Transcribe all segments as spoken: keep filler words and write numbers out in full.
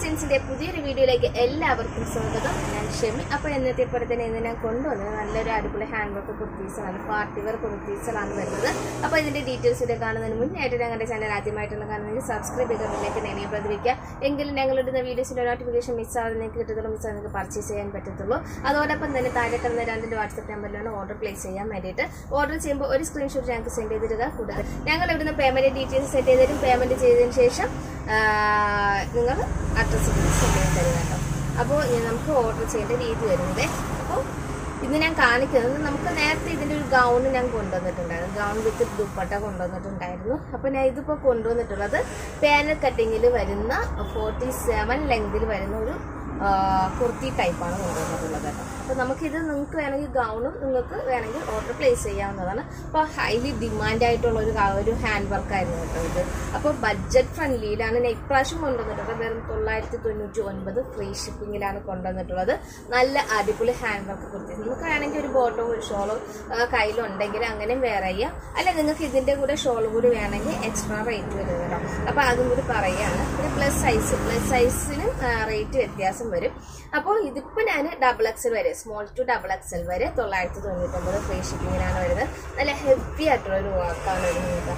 കളക്ഷൻസിന്റെ പുതിയൊരു വീഡിയോയിലേക്ക് എല്ലാവർക്കും സ്വാഗതം. ഞാൻ ഷെമി. അപ്പോൾ ഇന്നത്തെ പോലെ തന്നെ ഇന്ന് ഞാൻ കൊണ്ടുവന്നത് നല്ലൊരു അടിപൊളി ഹാൻഡ് വർക്ക് കുർത്തീസാണ്, പാർട്ടി വെയർ കുർത്തീസുകളാണ് വരുന്നത്. അപ്പോൾ ഇതിന്റെ ഡീറ്റെയിൽസ് ഇത് കാണുന്നതിന് മുന്നായിട്ട് ഞങ്ങളുടെ ചാനൽ ആദ്യമായിട്ടാണ് കാണുന്നത് സബ്സ്ക്രൈബ് ചെയ്യുന്നതിലേക്ക് എന്നെ പ്രതിവിക്കുക. എങ്കിലും ഞങ്ങളുടെ വീഡിയോസിന്റെ നോട്ടിഫിക്കേഷൻ മിസ്സാതെ നിങ്ങൾക്ക് കിട്ടുകയുള്ളൂ, മിസ്സാതെ നിങ്ങൾക്ക് പർച്ചേസ് ചെയ്യാൻ പറ്റത്തുള്ളൂ. അതോടൊപ്പം തന്നെ താഴെ കിടന്ന രണ്ടിന്റെ വാട്സ്ആപ്പ് നമ്പറിലാണ് ഓർഡർ പ്ലേസ് ചെയ്യാൻ വേണ്ടിയിട്ട്. ഓർഡർ ചെയ്യുമ്പോൾ ഒരു സ്ക്രീൻഷോട്ട് ഞങ്ങൾക്ക് സെൻഡ് ചെയ്തിടുക. കൂടാതെ ഞങ്ങൾ ഇവിടുന്ന് പേയ്മെന്റ് ഡീറ്റെയിൽസ് സെറ്റ് ചെയ്തതിനും പേയ്മെന്റ് ചെയ്തതിനു ശേഷം നിങ്ങൾ അഡ്രസ്സ് സെൻഡ് ചെയ്യാൻ തരുക കേട്ടോ. അപ്പോൾ നമുക്ക് ഓർഡർ ചെയ്യേണ്ട രീതി വരുന്നത്, അപ്പോൾ ഇന്ന് ഞാൻ കാണിക്കുന്നത് നമുക്ക് നേരത്തെ ഇതിൻ്റെ ഒരു ഗൗൺ ഞാൻ കൊണ്ടുവന്നിട്ടുണ്ടായിരുന്നു, ഗൗൺ വിത്ത് ദുപ്പട്ട കൊണ്ടുവന്നിട്ടുണ്ടായിരുന്നു. അപ്പോൾ ഞാൻ ഇതിപ്പോൾ കൊണ്ടുവന്നിട്ടുള്ളത് പാനൽ കട്ടിങ്ങിൽ വരുന്ന ഫോർട്ടി സെവൻ ലെങ്തിൽ വരുന്ന ഒരു കുർത്തി ടൈപ്പാണ് കൊണ്ടുവന്നിട്ടുള്ളത് കേട്ടോ. അപ്പോൾ നമുക്കിത് നിങ്ങൾക്ക് വേണമെങ്കിൽ ഗൗണും നിങ്ങൾക്ക് വേണമെങ്കിൽ ഓർഡർ പ്ലേസ് ചെയ്യാവുന്നതാണ്. അപ്പോൾ ഹൈലി ഡിമാൻഡായിട്ടുള്ള ഒരു ഒരു ഹാൻഡ് വർക്കായിരുന്നു കേട്ടോ ഇത്. അപ്പോൾ ബഡ്ജറ്റ് ഫ്രണ്ട്ലിയിലാണ് ഞാൻ ഇപ്രാവശ്യം കൊണ്ടുവന്നിട്ടുള്ളത്. വെറും തൊള്ളായിരത്തി തൊണ്ണൂറ്റി ഒൻപത് ഫ്രീ ഷിപ്പിങ്ങിലാണ് കൊണ്ടുവന്നിട്ടുള്ളത്. നല്ല അടിപൊളി ഹാൻഡ് വർക്ക് കുർത്തി. നമുക്ക് വേണമെങ്കിൽ ഒരു ബോട്ടോ ഒരു ഷോളോ കയ്യിലുണ്ടെങ്കിൽ അങ്ങനെയും വേറെ ചെയ്യാം. അല്ല നിങ്ങൾക്ക് ഇതിൻ്റെ കൂടെ ഷോൾ കൂടി വേണമെങ്കിൽ എക്സ്ട്രാ റേറ്റ് വരും കേട്ടോ. അപ്പോൾ അതും കൂടി പറയുകയാണ്. പിന്നെ പ്ലസ് സൈസ് പ്ലസ് സൈസിനും റേറ്റ് വ്യത്യാസം വരും. അപ്പോൾ ഇതിപ്പോൾ ഞാൻ ഡബിൾ എക്സൽ വരെ, സ്മോൾ ടു ഡബിൾ എക്സൽ വരെ തൊള്ളായിരത്തി തൊണ്ണൂറ്റൊമ്പത് ഫ്രീ ഷിപ്പിങ്ങിനാണ് വരുന്നത്. നല്ല ഹെവി ആയിട്ടുള്ള ഒരു വർക്കാണ് വരുന്നത്.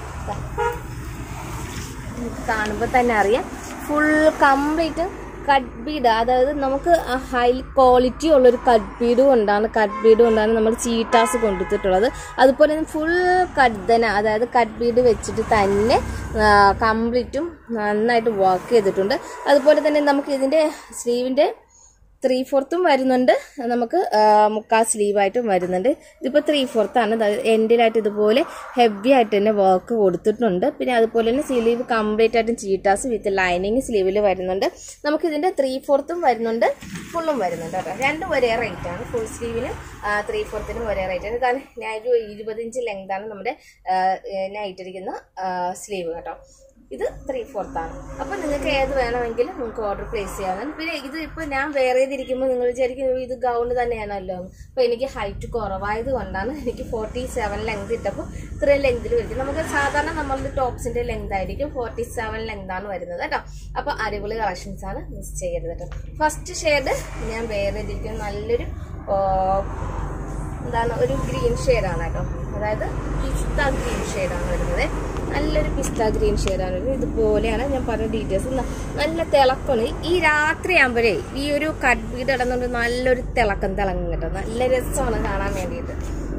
കാണുമ്പോൾ തന്നെ അറിയാം ഫുൾ കംപ്ലീറ്റ് കട്ട് ബീഡ്, അതായത് നമുക്ക് ഹൈ ക്വാളിറ്റി ഉള്ളൊരു കട്ട് ബീഡ് കൊണ്ടാണ് കട്ട് ബീഡ് കൊണ്ടാണ് നമ്മൾ ചീട്ടാസ് കൊണ്ടുവന്നിട്ടുള്ളത്. അതുപോലെ തന്നെ ഫുൾ കട്ട് തന്നെ, അതായത് കട്ട് ബീഡ് വെച്ചിട്ട് തന്നെ കംപ്ലീറ്റും നന്നായിട്ട് വർക്ക് ചെയ്തിട്ടുണ്ട്. അതുപോലെ തന്നെ നമുക്ക് ഇതിൻ്റെ സ്ലീവിൻ്റെ ത്രീ ഫോർത്തും വരുന്നുണ്ട്, നമുക്ക് മുക്കാൽ സ്ലീവായിട്ടും വരുന്നുണ്ട്. ഇതിപ്പോൾ ത്രീ ഫോർത്താണ്, എൻഡിലായിട്ട് ഇതുപോലെ ഹെവി ആയിട്ട് തന്നെ വർക്ക് കൊടുത്തിട്ടുണ്ട്. പിന്നെ അതുപോലെ തന്നെ സ്ലീവ് കംപ്ലീറ്റ് ആയിട്ടും ചീട്ടാസ് വിത്ത് ലൈനിങ് സ്ലീവിൽ വരുന്നുണ്ട്. നമുക്കിതിൻ്റെ ത്രീ ഫോർത്തും വരുന്നുണ്ട്, ഫുള്ളും വരുന്നുണ്ട് കേട്ടോ. രണ്ടും ഒരേ റേറ്റാണ്, ഫുൾ സ്ലീവിനും ത്രീ ഫോർത്തിനും ഒരേ റേറ്റാണ്. കാരണം ഞാൻ ഒരു ഇരുപത് ഇഞ്ച് ലെങ്താണ് നമ്മുടെ ഞാൻ ഇട്ടിരിക്കുന്ന സ്ലീവ് കേട്ടോ. ഇത് ത്രീ ഫോർത്താണ്. അപ്പോൾ നിങ്ങൾക്ക് ഏത് വേണമെങ്കിലും നിങ്ങൾക്ക് ഓർഡർ പ്ലേസ് ചെയ്യാവുന്നതാണ്. പിന്നെ ഇത് ഇപ്പോൾ ഞാൻ വേറെ ചെയ്തിരിക്കുമ്പോൾ നിങ്ങൾ വിചാരിക്കും ഇത് ഗൗണ് തന്നെയാണല്ലോ. അപ്പോൾ എനിക്ക് ഹൈറ്റ് കുറവായത് കൊണ്ടാണ് എനിക്ക് ഫോർട്ടി സെവൻ ലെങ്ത് ഇട്ടപ്പോൾ ഇത്രയും ലെങ്തിൽ വരും. നമുക്ക് സാധാരണ നമ്മളുടെ ടോപ്സിൻ്റെ ലെങ്ത് ആയിരിക്കും ഫോർട്ടി സെവൻ ലെങ്താണ് വരുന്നത് കേട്ടോ. അപ്പോൾ അടിപൊളി കളക്ഷൻസ് ആണ്, മിസ് ചെയ്യരുത് കേട്ടോ. ഫസ്റ്റ് ഷെയ്ഡ് ഞാൻ വേറെ ചെയ്തിരിക്കുന്നത് നല്ലൊരു എന്താണ് ഒരു ഗ്രീൻ ഷെയ്ഡാണ് കേട്ടോ. അതായത് പിസ്ത ഗ്രീൻ ഷെയ്ഡാണ് വരുന്നത്. നല്ലൊരു പിസ്ത ഗ്രീൻ ഷെയ്ഡാണ് വരുന്നത്. ഇതുപോലെയാണ് ഞാൻ പറഞ്ഞ ഡീറ്റെയിൽസ്. നല്ല തിളക്കമാണ്. ഈ രാത്രി ആകുമ്പോഴേ ഈ ഒരു കട്ട് ബീഡ് ഇടുന്നുണ്ട് നല്ലൊരു തിളക്കം തിളങ്ങും കേട്ടോ. നല്ല രസമാണ് കാണാൻ വേണ്ടിയിട്ട്.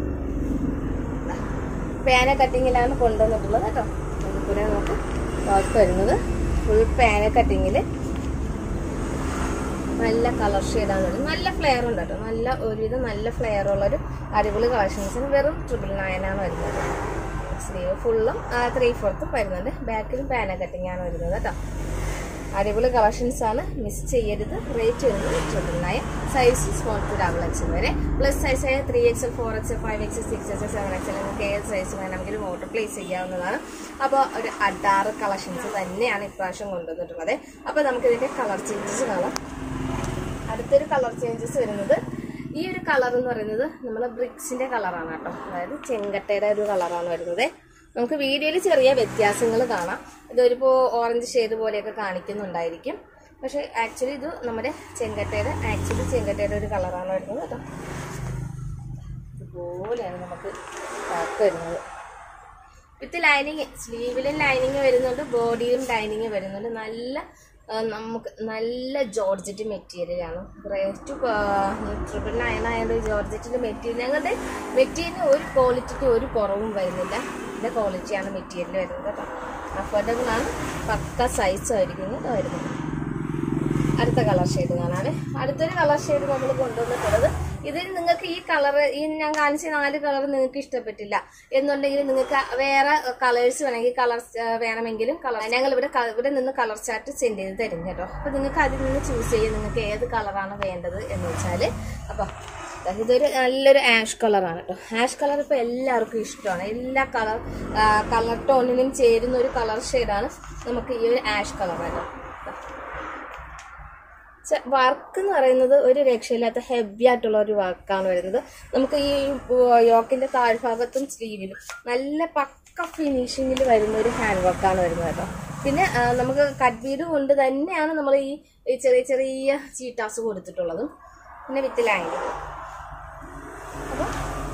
പാന കട്ടിങ്ങിലാണ് കൊണ്ടുവന്നിട്ടുള്ളത് കേട്ടോ. അതുപോലെ നമുക്ക് വർക്ക് വരുന്നത് ഫുൾ പാന കട്ടിങ്ങിൽ നല്ല കളർ ഷെയ്ഡാണ് വരുന്നത്. നല്ല ഫ്ലെയർ ഉണ്ട് കേട്ടോ. നല്ല ഒരുവിധം നല്ല ഫ്ലെയർ ഉള്ളൊരു അടിപൊളി കളക്ഷൻസിന് വെറും ട്രിപ്പിൾ നയനാണ് വരുന്നത്. സ്ലീവ് ഫുള്ളും ത്രീ ഫോർത്തും വരുന്നുണ്ട്. ബാക്കിലും പാന കട്ടിങ് ആണ് വരുന്നത് കേട്ടോ. അടിപൊളി കളക്ഷൻസ് ആണ്, മിസ് ചെയ്യരുത്. റേറ്റ് വരുന്നത് triple nine. Size small to double XL വരെ. പ്ലസ് സൈസ് ആയ three XL four XL five XL six XL seven XL നിങ്ങൾക്ക് ഏത് സൈസ് വേണമെങ്കിലും ഓർഡർ പ്ലേസ് ചെയ്യാവുന്നതാണ്. അപ്പോൾ ഒരു അഡാറ് കളക്ഷൻസ് തന്നെയാണ് ഇപ്രാവശ്യം കൊണ്ടുവന്നിട്ടുള്ളത്. അപ്പോൾ നമുക്കിതിൻ്റെ കളർ ചേഞ്ചസ് കാണാം. അടുത്തൊരു കളർ ചേഞ്ചസ് വരുന്നത് ഈ ഒരു കളർ എന്ന് പറയുന്നത് നമ്മൾ ബ്രിക്സിന്റെ കളറാണ് കേട്ടോ. അതായത് ചെങ്കട്ടയുടെ ഒരു കളറാണ് വരുന്നത്. നമുക്ക് വീഡിയോയിൽ ചെറിയ വ്യത്യാസങ്ങൾ കാണാം. ഇതൊരിപ്പോ ഓറഞ്ച് ഷെയ്ഡ് പോലെയൊക്കെ കാണിക്കുന്നുണ്ടായിരിക്കും, പക്ഷെ ആക്ച്വലി ഇത് നമ്മുടെ ചെങ്കട്ടയുടെ ആക്ച്വലി ചെങ്കട്ടയുടെ ഒരു കളറാണ് വരുന്നത് കേട്ടോ. ഇതുപോലെയാണ് നമുക്ക് വർക്ക് വരുന്നത്. വിത്ത് ലൈനിങ്, സ്ലീവിലും ലൈനിങ് വരുന്നുണ്ട്, ബോഡിയിലും ലൈനിങ് വരുന്നുണ്ട്. നല്ല നമുക്ക് നല്ല ജോർജറ്റ് മെറ്റീരിയലാണ്. റേറ്റ് ട്രിപ്പിൾ നയൻ ആയതുകൊണ്ട് ജോർജറ്റിൻ്റെ മെറ്റീരിയൽ ഞങ്ങളുടെ മെറ്റീരിയലിന് ഒരു ക്വാളിറ്റിക്ക് ഒരു കുറവും വരുന്നില്ല. ഇതിൻ്റെ ക്വാളിറ്റിയാണ് മെറ്റീരിയൽ വരുന്നത് കേട്ടോ. അഫോർഡബിൾ ആണ്, പക്ക സൈസ് ആയിരിക്കും കേട്ടോ വരുന്നത്. അടുത്ത കളർ ഷെയ്ഡ് കാണാൻ. അടുത്തൊരു കളർ ഷെയ്ഡ് നമ്മൾ കൊണ്ടുവന്നിട്ടുള്ളത്, ഇതിൽ നിങ്ങൾക്ക് ഈ കളർ ഈ ഞാൻ കാണിച്ച നാല് കളർ നിങ്ങൾക്ക് ഇഷ്ടപ്പെട്ടില്ല എന്നുണ്ടെങ്കിൽ നിങ്ങൾക്ക് വേറെ കളേഴ്സ് വേണമെങ്കിൽ കളർ വേണമെങ്കിലും കളർ ഞങ്ങൾ ഇവിടെ ഇവിടെ നിന്ന് കളർ ചാർട്ട് സെൻഡ് ചെയ്ത് തരും കേട്ടോ. അപ്പോൾ നിങ്ങൾക്ക് അതിൽ നിന്ന് ചൂസ് ചെയ്യാം നിങ്ങൾക്ക് ഏത് കളറാണ് വേണ്ടത് എന്ന് വെച്ചാൽ. അപ്പോൾ ഇതൊരു നല്ലൊരു ആഷ് കളറാണ് കേട്ടോ. ആഷ് കളർ ഇപ്പോൾ എല്ലാവർക്കും ഇഷ്ടമാണ്. എല്ലാ കളർ കളർ ടോണിനും ചേരുന്ന ഒരു കളർ ഷെയ്ഡാണ് നമുക്ക് ഈ ഒരു ആഷ് കളർ കേട്ടോ. വർക്ക് എന്ന് പറയുന്നത് ഒരു രക്ഷയില്ലാത്ത ഹെവി ആയിട്ടുള്ള ഒരു വർക്കാണ് വരുന്നത്. നമുക്ക് ഈ യോക്കിന്റെ താഴ്ഭാഗത്തും സ്ലീവിലും നല്ല പക്ക ഫിനിഷിങ്ങിൽ വരുന്ന ഒരു ഹാൻഡ് വർക്കാണ് വരുന്നത് കേട്ടോ. പിന്നെ നമുക്ക് കട്ട് ബീഡ് കൊണ്ട് തന്നെയാണ് നമ്മൾ ഈ ചെറിയ ചെറിയ ചീട്ടാസ് കൊടുത്തിട്ടുള്ളതും. പിന്നെ വിത്ത് ലൈനിങ്. അപ്പോൾ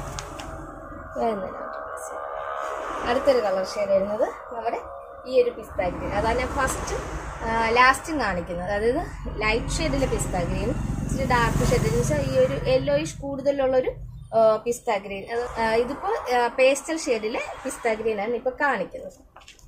അടുത്തൊരു കളർ ഷെയ്ഡ് വരുന്നത് നമ്മുടെ ഈ ഒരു പിസ്ത ഗ്രീൻ. അതാണ് ഞാൻ ഫസ്റ്റ് ലാസ്റ്റും കാണിക്കുന്നത്. അതായത് ലൈറ്റ് ഷെയ്ഡിലെ പിസ്ത ഗ്രീൻ, ഇച്ചിരി ഡാർക്ക് ഷെയ്ഡ് എന്ന് വെച്ചാൽ ഈ ഒരു യെല്ലോയിഷ് കൂടുതലുള്ളൊരു പിസ്ത ഗ്രീൻ. അത് ഇതിപ്പോൾ പേസ്റ്റൽ ഷെയ്ഡിലെ പിസ്ത ഗ്രീനാണ് ഇപ്പോൾ കാണിക്കുന്നത്.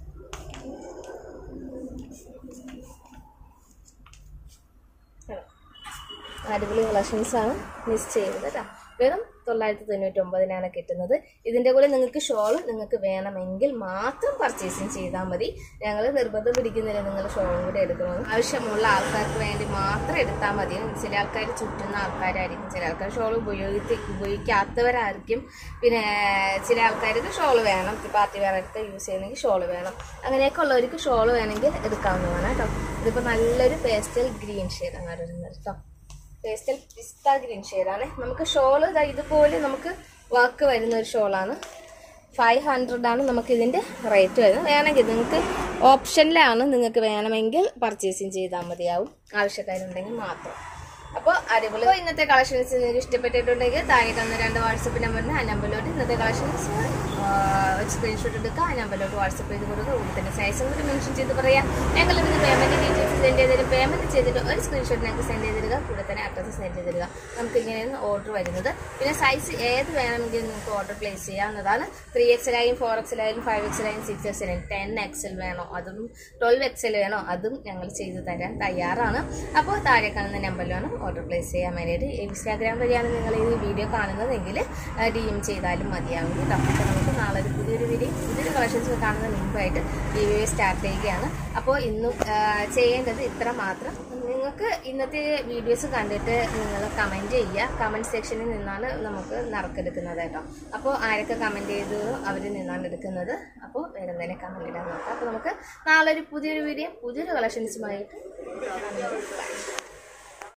അടിപൊളി കളക്ഷൻസാണ്, മിസ് ചെയ്യുന്നത് കേട്ടോ. വെറും തൊള്ളായിരത്തി തൊണ്ണൂറ്റി ഒമ്പതിനാണ് കിട്ടുന്നത്. ഇതിൻ്റെ കൂടെ നിങ്ങൾക്ക് ഷോൾ നിങ്ങൾക്ക് വേണമെങ്കിൽ മാത്രം പർച്ചേസിങ് ചെയ്താൽ മതി. ഞങ്ങൾ നിർബന്ധം പിടിക്കുന്നില്ല നിങ്ങൾ ഷോളും കൂടെ എടുക്കണമെന്ന്. ആവശ്യമുള്ള ആൾക്കാർക്ക് വേണ്ടി മാത്രം എടുത്താൽ മതി. ചില ആൾക്കാർ ചുറ്റുന്ന ആൾക്കാരായിരിക്കും, ചില ആൾക്കാർ ഷോൾ ഉപയോഗിച്ച് ഉപയോഗിക്കാത്തവരായിരിക്കും. പിന്നെ ചില ആൾക്കാർക്ക് ഷോൾ വേണം, പാർട്ടി വെയറൊക്കെ യൂസ് ചെയ്യണമെങ്കിൽ ഷോൾ വേണം. അങ്ങനെയൊക്കെ ഉള്ളവർക്ക് ഷോൾ വേണമെങ്കിൽ എടുക്കാവുന്നതാണ് കേട്ടോ. ഇതിപ്പോൾ നല്ലൊരു പേസ്റ്റൽ ഗ്രീൻ ഷെയ്ഡാണ് വരുന്നത് കേട്ടോ. പേസ്റ്റൽ പിസ്ത ഗ്രീൻ ഷെയ്ഡാണ്. നമുക്ക് ഷോള് ഇതുപോലെ നമുക്ക് വർക്ക് വരുന്ന ഒരു ഷോളാണ്. ഫൈവ് ഹൺഡ്രഡാണ് നമുക്ക് ഇതിൻ്റെ റേറ്റ് വരുന്നത്. വേണമെങ്കിൽ നിങ്ങൾക്ക് ഓപ്ഷനിലാണ്, നിങ്ങൾക്ക് വേണമെങ്കിൽ പർച്ചേസിങ് ചെയ്താൽ മതിയാവും, ആവശ്യക്കാരുണ്ടെങ്കിൽ മാത്രം. അപ്പോൾ അടിപൊളി. ഇന്നത്തെ കളക്ഷൻസ് നിങ്ങൾക്ക് ഇഷ്ടപ്പെട്ടിട്ടുണ്ടെങ്കിൽ താഴെ തന്ന രണ്ട് വാട്സപ്പ് നമ്പറിന് ആ നമ്പറിലോട്ട് ഇന്നത്തെ കളക്ഷൻസ് സ്ക്രീൻഷോട്ട് എടുക്കുക, ആ നമ്പറിലോട്ട് വാട്സപ്പ് ചെയ്ത് കൊടുക്കുക. കൂടി തന്നെ സൈസും കൂടി മെൻഷൻ ചെയ്ത് പറയാം. ഞങ്ങൾ ഇതിന് പേയ്മെൻറ്റ് ഡീറ്റെയിൽസ് സെൻഡ് ചെയ്തിട്ട് പേയ്മെൻറ്റ് ചെയ്തിട്ട് ഒരു സ്ക്രീൻഷോട്ട് ഞങ്ങൾക്ക് സെൻഡ് ചെയ്തിടുക, കൂടെ തന്നെ അഡ്രസ്സ് സെൻഡ് ചെയ്തിടുക. നമുക്ക് ഇങ്ങനെയാണ് ഓർഡർ വരുന്നത്. പിന്നെ സൈസ് ഏത് വേണമെങ്കിലും നിങ്ങൾക്ക് ഓർഡർ പ്ലേസ് ചെയ്യാവുന്നതാണ്. ത്രീ എക്സലായും ഫോർ എക്സലായും ഫൈവ് എക്സലായും സിക്സ് എക്സലായും ടെൻ എക്സൽ വേണോ അതും ട്വൽവ് എക്സൽ വേണോ അതും ഞങ്ങൾ ചെയ്തു തരാൻ തയ്യാറാണ്. അപ്പോൾ താഴെ കാണുന്ന നമ്പറിലാണ് ഓർഡർ പ്ലേസ് ചെയ്യാൻ വേണ്ടിയിട്ട്. ഇൻസ്റ്റാഗ്രാം വഴിയാണ് നിങ്ങൾ ഈ വീഡിയോ കാണുന്നതെങ്കിൽ ഡി എം ചെയ്താലും മതിയാവും കേട്ടോ. അപ്പോൾ നമുക്ക് നാളെ ഒരു പുതിയൊരു വീഡിയോ പുതിയൊരു കളക്ഷൻസ് കാണുന്നതിന് മുമ്പായിട്ട് ഈ വീഡിയോ സ്റ്റാർട്ട് ചെയ്യുകയാണ്. അപ്പോൾ ഇന്നും ചെയ്യേണ്ടത് ഇത്ര മാത്രം. നിങ്ങൾക്ക് ഇന്നത്തെ വീഡിയോസ് കണ്ടിട്ട് നിങ്ങൾ കമൻറ്റ് ചെയ്യുക. കമൻറ്റ് സെക്ഷനിൽ നിന്നാണ് നമുക്ക് നറുക്കെടുക്കുന്നത് കേട്ടോ. അപ്പോൾ ആരൊക്കെ കമൻറ്റ് ചെയ്തോ അവരിൽ നിന്നാണ് എടുക്കുന്നത്. അപ്പോൾ വേറെ തന്നെ കമൻറ്റ് ഇടാൻ നോക്കാം. അപ്പോൾ നമുക്ക് നാളെ ഒരു പുതിയൊരു വീഡിയോ പുതിയൊരു കളക്ഷൻസുമായിട്ട്